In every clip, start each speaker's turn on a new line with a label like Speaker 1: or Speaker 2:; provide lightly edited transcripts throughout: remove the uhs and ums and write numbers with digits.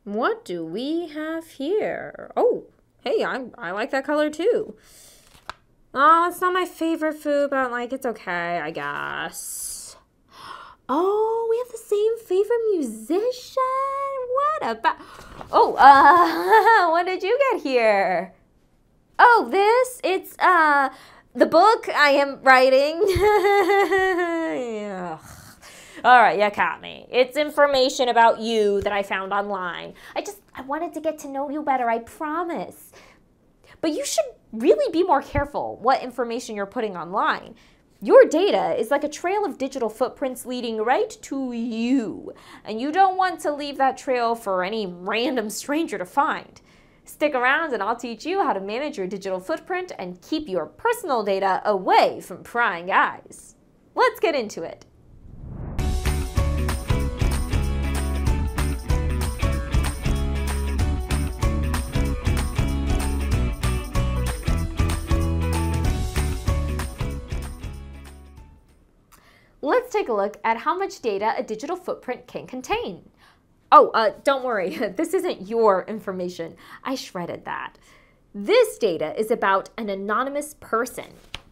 Speaker 1: What do we have here? Oh, hey, I like that color too. Oh, it's not my favorite food, but like it's okay, I guess. Oh, we have the same favorite musician. What about? Oh, what did you get here? Oh, it's the book I am writing. Ugh. All right, you caught me. It's information about you that I found online. I wanted to get to know you better, I promise. But you should really be more careful what information you're putting online. Your data is like a trail of digital footprints leading right to you. And you don't want to leave that trail for any random stranger to find. Stick around and I'll teach you how to manage your digital footprint and keep your personal data away from prying eyes. Let's get into it. Let's take a look at how much data a digital footprint can contain. Oh, don't worry, this isn't your information. I shredded that. This data is about an anonymous person.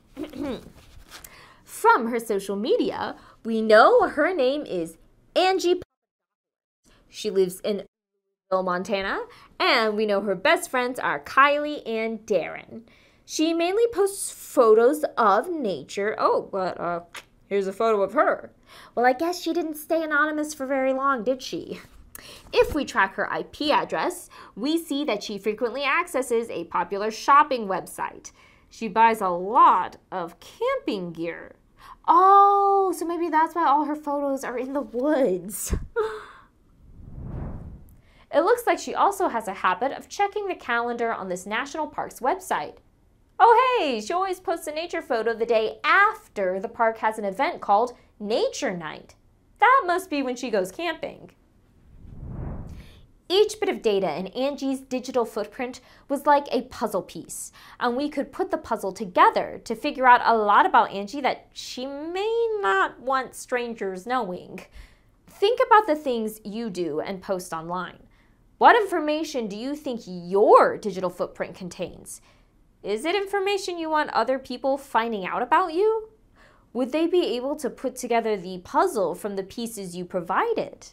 Speaker 1: From her social media, we know her name is Angie. She lives in Montana, and we know her best friends are Kylie and Darren. She mainly posts photos of nature. Oh, but here's a photo of her. Well, I guess she didn't stay anonymous for very long, did she? If we track her IP address, we see that she frequently accesses a popular shopping website. She buys a lot of camping gear. Oh, so maybe that's why all her photos are in the woods. It looks like she also has a habit of checking the calendar on this national park's website. Oh hey, she always posts a nature photo the day after the park has an event called Nature Night. That must be when she goes camping. Each bit of data in Angie's digital footprint was like a puzzle piece, and we could put the puzzle together to figure out a lot about Angie that she may not want strangers knowing. Think about the things you do and post online. What information do you think your digital footprint contains? Is it information you want other people finding out about you? Would they be able to put together the puzzle from the pieces you provided?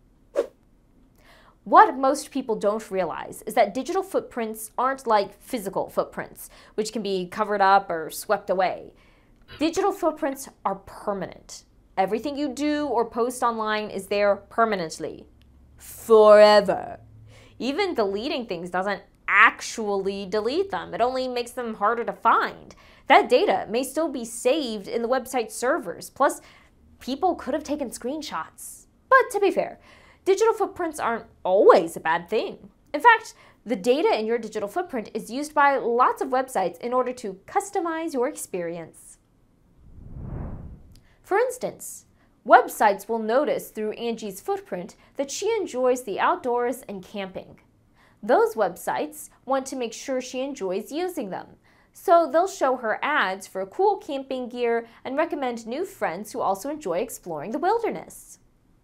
Speaker 1: What most people don't realize is that digital footprints aren't like physical footprints, which can be covered up or swept away. Digital footprints are permanent. Everything you do or post online is there permanently. Forever. Even deleting things doesn't actually delete them. It only makes them harder to find. That data may still be saved in the website servers. Plus, people could have taken screenshots. But to be fair, digital footprints aren't always a bad thing. In fact, the data in your digital footprint is used by lots of websites in order to customize your experience. For instance, websites will notice through Angie's footprint that she enjoys the outdoors and camping. Those websites want to make sure she enjoys using them, so they'll show her ads for cool camping gear and recommend new friends who also enjoy exploring the wilderness.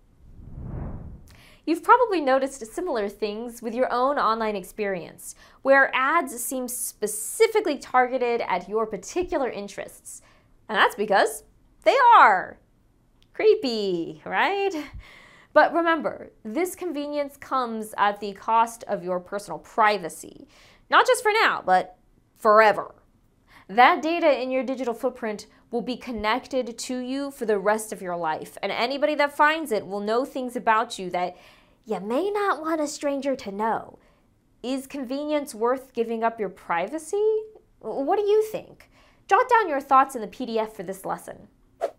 Speaker 1: You've probably noticed similar things with your own online experience, where ads seem specifically targeted at your particular interests. And that's because they are. Creepy, right? But remember, this convenience comes at the cost of your personal privacy. Not just for now, but forever. That data in your digital footprint will be connected to you for the rest of your life, and anybody that finds it will know things about you that you may not want a stranger to know. Is convenience worth giving up your privacy? What do you think? Jot down your thoughts in the PDF for this lesson.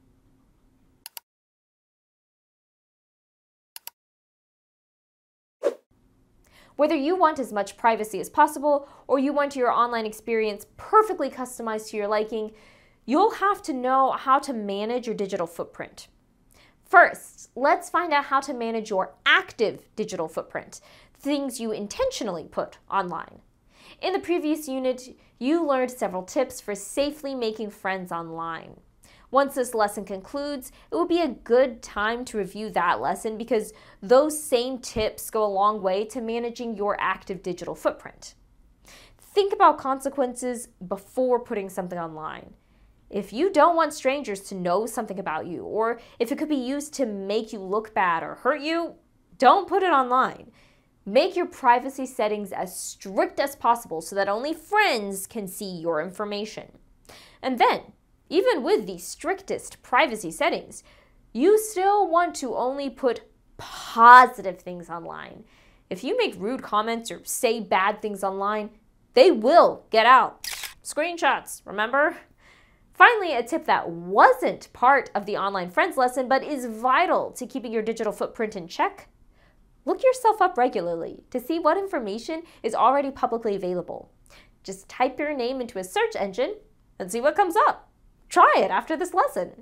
Speaker 1: Whether you want as much privacy as possible or you want your online experience perfectly customized to your liking, you'll have to know how to manage your digital footprint. First, let's find out how to manage your active digital footprint, things you intentionally put online. In the previous unit, you learned several tips for safely making friends online. Once this lesson concludes, it would be a good time to review that lesson because those same tips go a long way to managing your active digital footprint. Think about consequences before putting something online. If you don't want strangers to know something about you, or if it could be used to make you look bad or hurt you, don't put it online. Make your privacy settings as strict as possible so that only friends can see your information. And then, even with the strictest privacy settings, you still want to only put positive things online. If you make rude comments or say bad things online, they will get out. Screenshots, remember? Finally, a tip that wasn't part of the online friends lesson but is vital to keeping your digital footprint in check. Look yourself up regularly to see what information is already publicly available. Just type your name into a search engine and see what comes up. Try it after this lesson.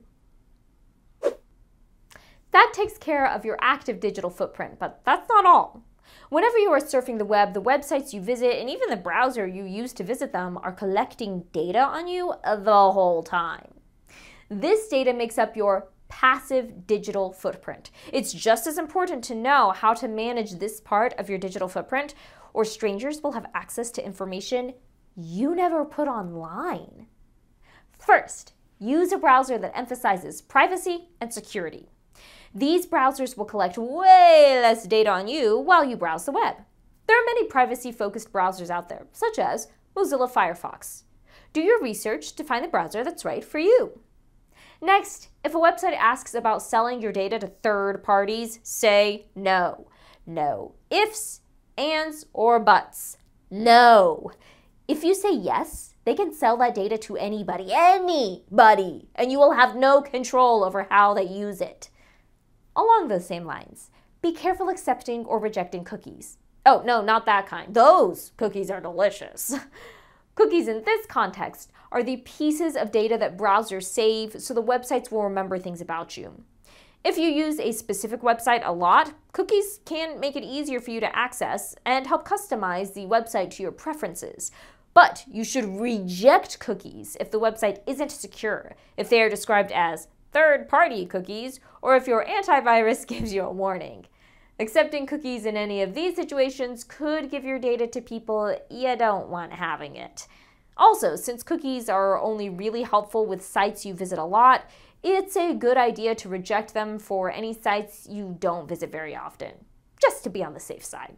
Speaker 1: That takes care of your active digital footprint, but that's not all. Whenever you are surfing the web, the websites you visit and even the browser you use to visit them are collecting data on you the whole time. This data makes up your passive digital footprint. It's just as important to know how to manage this part of your digital footprint, or strangers will have access to information you never put online. First, use a browser that emphasizes privacy and security. These browsers will collect way less data on you while you browse the web. There are many privacy-focused browsers out there, such as Mozilla Firefox. Do your research to find the browser that's right for you. Next, if a website asks about selling your data to third parties, say no. No ifs, ands, or buts. No. If you say yes, they can sell that data to anybody, and you will have no control over how they use it. Along those same lines, be careful accepting or rejecting cookies. Oh, no, not that kind. Those cookies are delicious. Cookies in this context are the pieces of data that browsers save so the websites will remember things about you. If you use a specific website a lot, cookies can make it easier for you to access and help customize the website to your preferences. But you should reject cookies if the website isn't secure, if they are described as third-party cookies, or if your antivirus gives you a warning. Accepting cookies in any of these situations could give your data to people you don't want having it. Also, since cookies are only really helpful with sites you visit a lot, it's a good idea to reject them for any sites you don't visit very often, just to be on the safe side.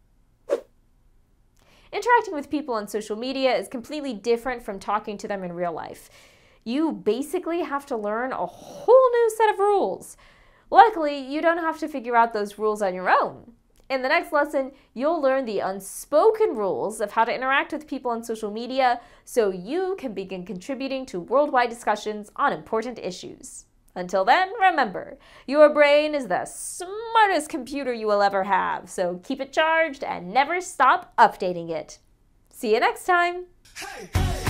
Speaker 1: Interacting with people on social media is completely different from talking to them in real life. You basically have to learn a whole new set of rules. Luckily, you don't have to figure out those rules on your own. In the next lesson, you'll learn the unspoken rules of how to interact with people on social media so you can begin contributing to worldwide discussions on important issues. Until then, remember, your brain is the smartest computer you will ever have, so keep it charged and never stop updating it. See you next time! Hey, hey.